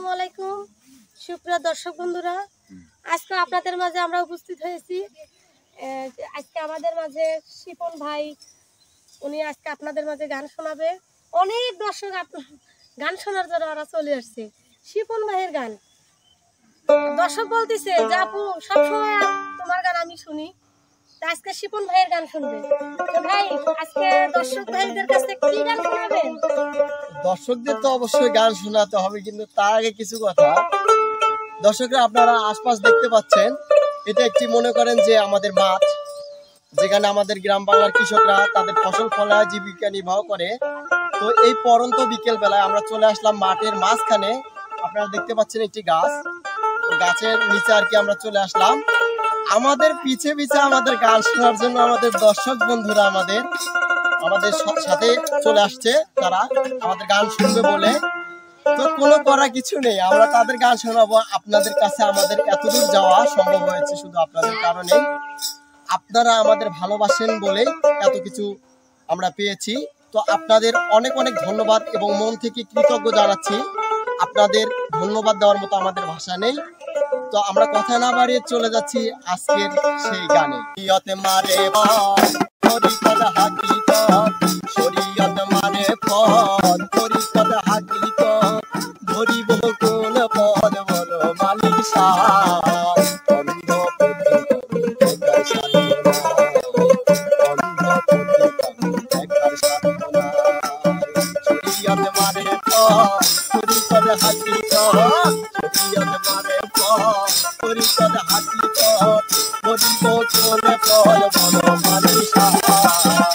আসসালামু আলাইকুম সুপ্রিয় দর্শক বন্ধুরা, আজকে আপনাদের মাঝে আমরা উপস্থিত হয়েছি। আজকে আমাদের মাঝে শিপন ভাই, উনি আজকে আপনাদের মাঝে গান শোনাবে। অনেক দর্শক গান শোনার জন্য ওরা চলে আসছে। শিপন ভাইয়ের গান দর্শক বলতেছে যে আপু সবসময় তোমার গান আমি শুনি, আজকে শিপন ভাইয়ের গান শুনবে। তো ভাই আজকে দর্শক ভাইদের কাছে কি গান শোনাবেন? দর্শকদের তো অবশ্যই গান শোনাতে হবে, কিন্তু তার আগে কিছু কথা। দর্শকরা আপনারা আশপাশ দেখতে পাচ্ছেন, এটা একটি মনে করেন যে আমাদের মাঠ, যেখানে আমাদের গ্রাম বাংলার কৃষকরা তাদের ফসল ফলায় জীবিকা নির্বাহ করে। তো এই পরন্ত বিকেল বেলায় আমরা চলে আসলাম মাঠের মাঝখানে। আপনারা দেখতে পাচ্ছেন একটি গাছ, তো গাছের নিচে আর কি আমরা চলে আসলাম। আমাদের পিছে পিছে আমাদের গান শোনার জন্য আমাদের দর্শক বন্ধুরা আমাদের সাথে চলে আসছে, তারা আমাদের গান শুনবে বলে। তো কোনো করা কিছু নেই, আমরা তাদের গান শোনাবো আপনাদের কাছে। আমাদের এতদূর যাওয়া সম্ভব হয়েছে শুধু আপনাদের কারণে। আপনারা আমাদের ভালোবাসেন বলেই এত কিছু আমরা পেয়েছি। তো আপনাদের অনেক অনেক ধন্যবাদ এবং মন থেকে কৃতজ্ঞ জানাচ্ছি। আপনাদের ধন্যবাদ দেওয়ার মতো আমাদের ভাষা নেই। তো আমরা কথা না বাড়িয়ে চলে যাচ্ছি আজকের সেই গানে। শরীয়ত মারে পথ তরিকত হাকিকত, শরীয়ত মারে পথ তরিকত হাকিকত, ধরিব কোন পদ বলো মালিক সার। অন্ধ পথিক একার সাধনা, অন্ধ পথিক একার সাধনা। শরীয়ত মারে পথ তরিকত হাকিকত, শরীয়ত মারে পথ তরিকত হাকিকত, ধরিব কোন পদ বলো মালিক সার।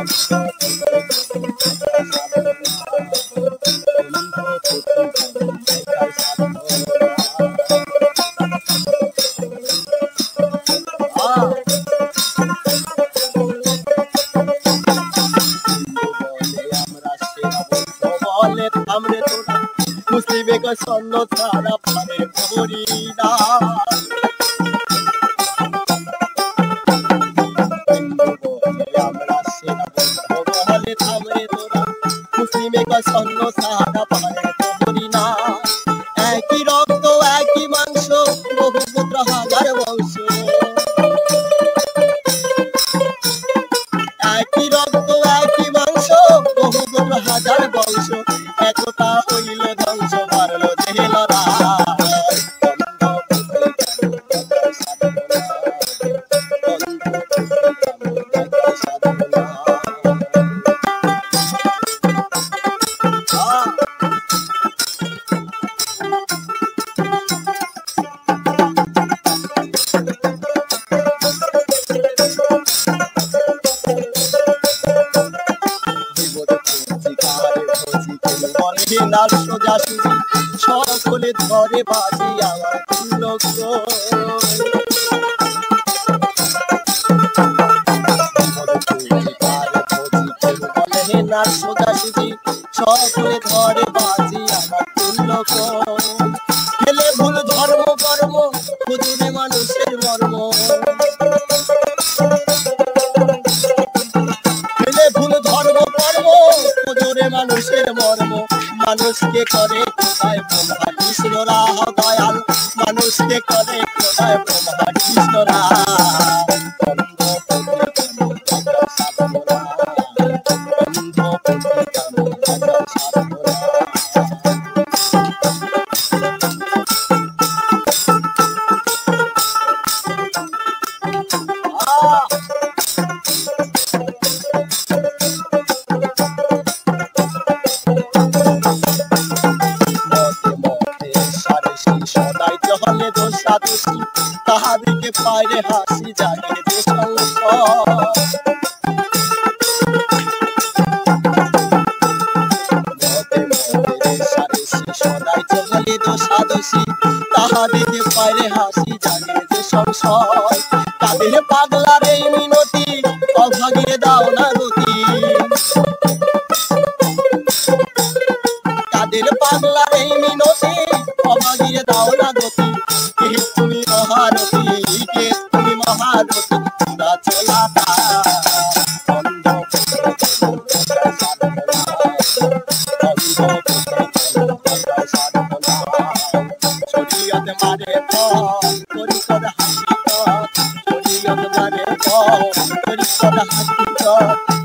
মুসলিমে স্বর্ণ ছাড়া পারে করি না, আমরা সেরা বলে থামরে তোরা, মুসলিমে স্বর্ণ ছাড়া পারে করি না। একই রক্ত একই মাংস, বহু পুত্র হাজার বংশ, একই রক্ত একই মাংস, বহু পুত্র হাজার বংশ, একতা হইল ধ্বংস মারল জেলরা। সকলে ধরে বাজি আমার লোক, সকলে ধরে বাজি আমার লোক। খেলে ভুল ধর্ম কর্ম, খুঁজবে মানুষের মর্ম, খেলে ভুল ধর্ম কর্ম, খুঁজবে মানুষের মর্ম। মানুষকে করে কোথায় ব্রহ্মা কৃষ্ণরা দয়াল, মানুষকে করে কোথায় ব্রহ্মা কৃষ্ণরা। তাহাদিকে পাইরে হাসি জাগে যে সদাই চলে দোষাদোষী, তাহাদিকে পাইরে হাসি জাগে যে সংশয়। তাদের পাগলার এই মিনতি, অভাগীরে দাও না গতি, তাদের পাগলার এই মিনতি, অভাগীরে দাও না গতি। তুমি মহারথী, কে তুমি মহারথী, তোরা চলা অন্ধ সাধনা, অন্ধ সাধনা। পরিষদ হাকিকত শরীয়ত জানে করি কথা হাকিকত